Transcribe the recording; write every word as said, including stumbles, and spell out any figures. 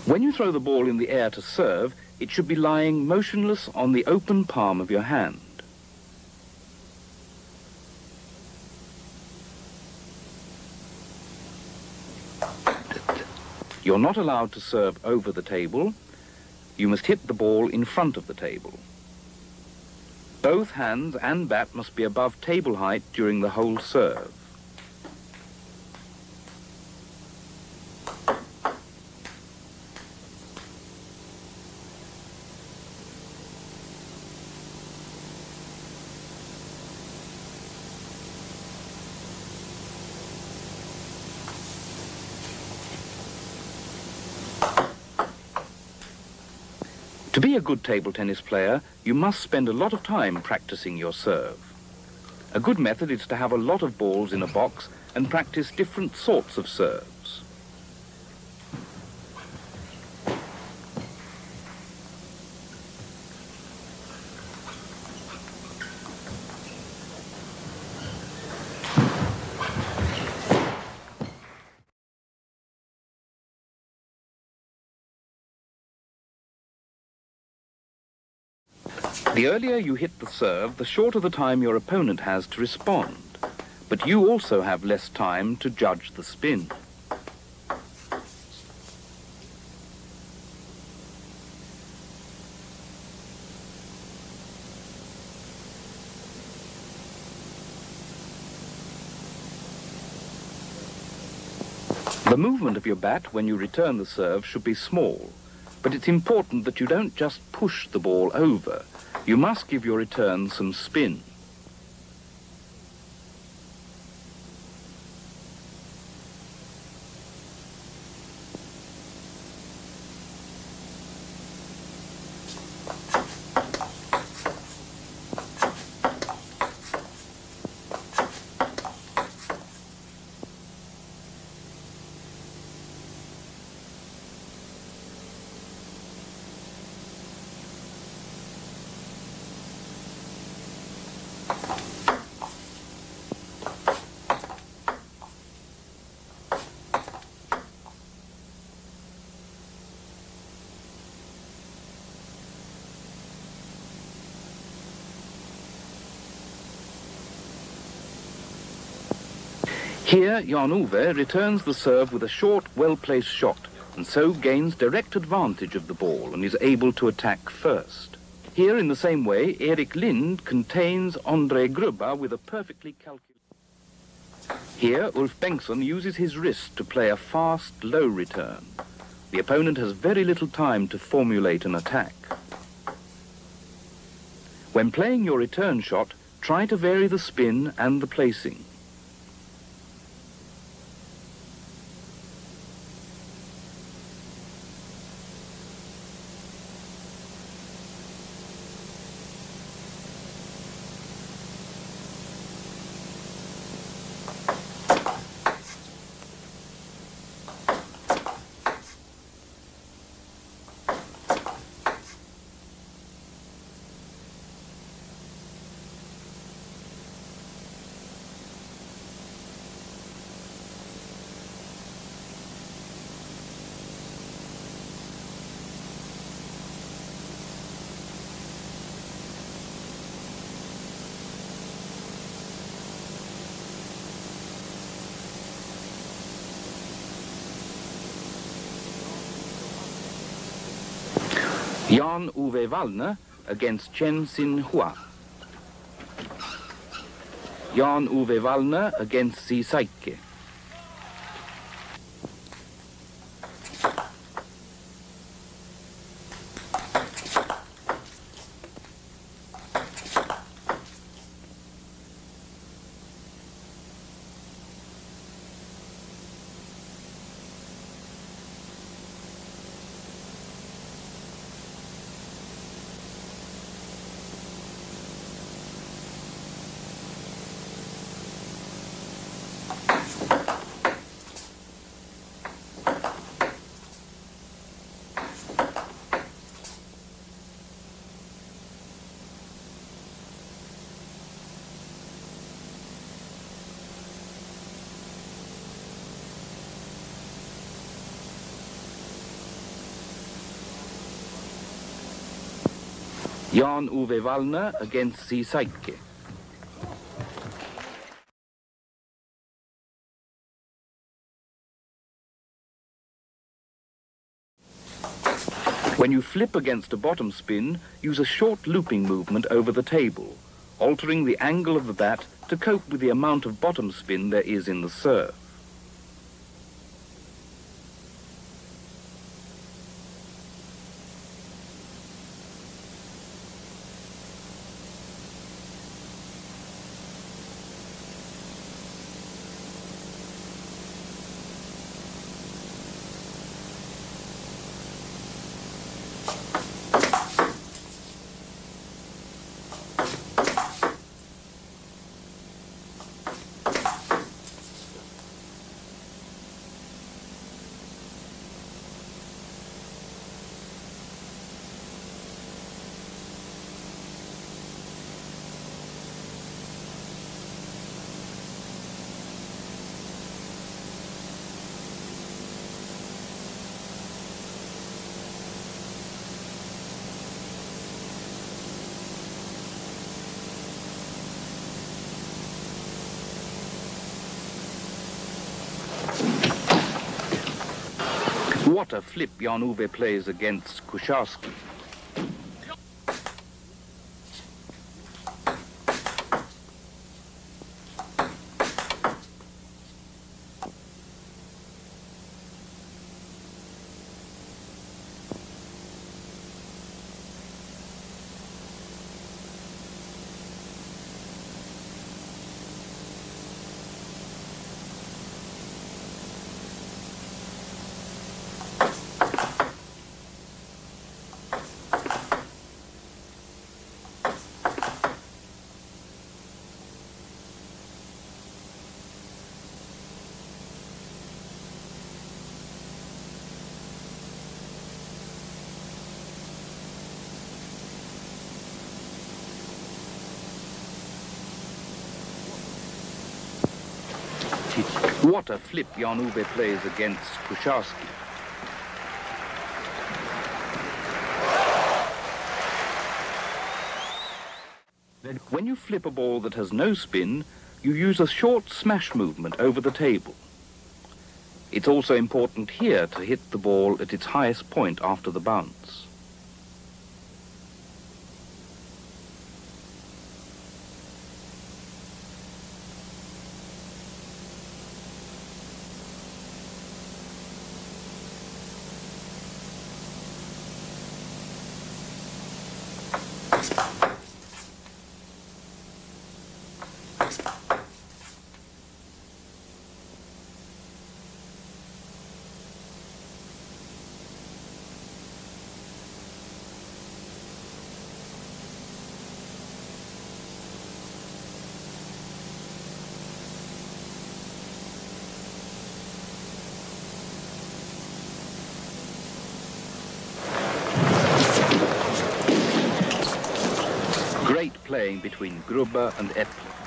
When you throw the ball in the air to serve, it should be lying motionless on the open palm of your hand. You're not allowed to serve over the table. You must hit the ball in front of the table. Both hands and bat must be above table height during the whole serve. To be a good table tennis player, you must spend a lot of time practicing your serve. A good method is to have a lot of balls in a box and practice different sorts of serves. The earlier you hit the serve, the shorter the time your opponent has to respond. But you also have less time to judge the spin. The movement of your bat when you return the serve should be small, but it's important that you don't just push the ball over. You must give your return some spin. Here, Jan-Ove returns the serve with a short, well-placed shot, and so gains direct advantage of the ball and is able to attack first. Here, in the same way, Erik Lind contains Andre Grubba with a perfectly calculated... Here, Ulf Bengtsson uses his wrist to play a fast, low return. The opponent has very little time to formulate an attack. When playing your return shot, try to vary the spin and the placing. Jan-Ove Wallner against Chen Xin-hua. Jan-Ove Wallner against Zi Saike. Jan-Ove Wallner against Zee Seidtke. When you flip against a bottom spin, use a short looping movement over the table, altering the angle of the bat to cope with the amount of bottom spin there is in the serve. What a flip Jan-Ove plays against Kucharski. What a flip Jan-Ove plays against Kucharski. When you flip a ball that has no spin, you use a short smash movement over the table. It's also important here to hit the ball at its highest point after the bounce. Great playing between Gruber and Epler.